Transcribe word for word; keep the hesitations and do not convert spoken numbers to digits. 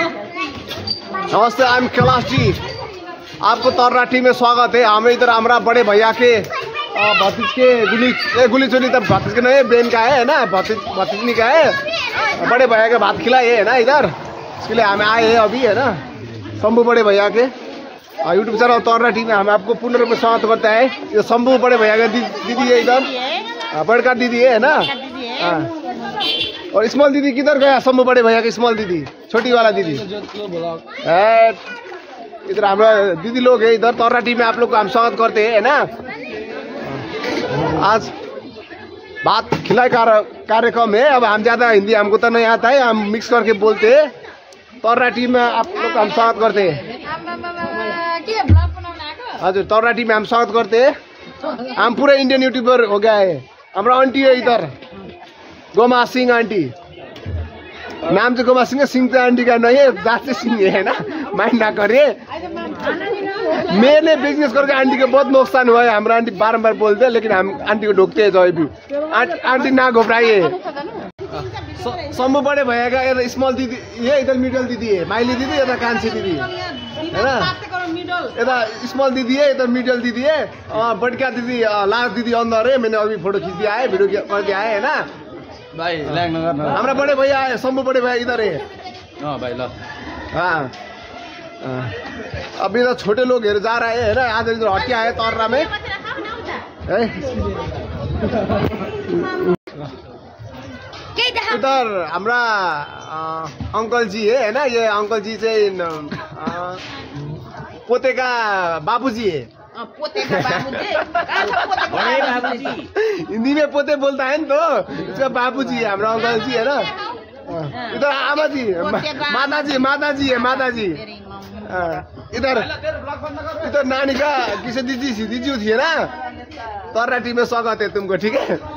नमस्ते, I am Kailash ji. आपको Tarra team में स्वागत है। हमें इधर हमारा बड़े भैया के भतीज के गुली ए, गुली चुली तब भतीज के नहीं बेन का है ना, भतीज भतीजनी का है। बड़े भैया के भात खिलाए है ना इधर, इसके लिए हमें आए हैं अभी है ना। शंभू बड़े भैया के यूट्यूब चैनल तर्रा टीम में हमें आपको पूर्ण रूप में स्वागत करता है। ये शंभू बड़े भैया का दीदी है इधर, बड़का दीदी है ना। और स्मॉल दीदी किधर गया? शंभू बड़े भैया की स्मॉल दीदी, छोटी वाला दीदी इधर हमारा दीदी लोग है इधर तर्रा टीम में। आप लोग को हम स्वागत करते हैं ना। आज बात खिलाए कार्यक्रम है। अब हम ज्यादा हिंदी हमको तो नहीं आता है, हम मिक्स करके बोलते हैं। तर्रा टीम में आप लोग को हम स्वागत करते हैं। हजुर, तर्रा टीम में हम स्वागत करते हैं। हम पूरा इंडियन यूट्यूबर हो गया है। हमारा आंटी है इधर, गोमा सिंह आंटी। नाम तो गोमा सिंह है, सिंह तो आंटी का नहीं है, जाते सिंह है ना, माइंड ना करिए। मैंने बिजनेस करके आंटी को बहुत नुकसान हुआ है। हमारा आंटी बारम्बार बोलते हैं, लेकिन हम आंटी को ढोकते हैं जब भी। आंटी ना घबराइए। शंभू बड़े भैया का इधर स्मॉल दीदी, ये इधर मिडल दीदी है, माइली दीदी, इधर कांसी दीदी है ना। इधर स्मॉल दीदी है, इधर मिडल दीदी है, बड़का दीदी लास्ट दीदी अंदर है। मैंने अभी फोटो खींच दिया है, वीडियो कर दिया है ना भाई। हमारा बड़े भैया है, शंभू बड़े भैया इधर है। हाँ भाई ला। हाँ अभी तो छोटे लोग हेर जा रहे हैं ना। आज इधर हटिया है तर्रा में। इधर हमारा अंकल जी है ना, ये अंकल जी से पोते का बाबूजी है। पोते का बाबूजी हिंदी में पोते बोलता है ना, तो इसका बाबूजी है हमारा अंकल जी है ना। इधर आमा जी, माता जी, माता जी है, माता जी। इधर इधर नानी का किसी दीदी दीदी थी ना। तर्रा टीम में स्वागत है तुमको, ठीक है।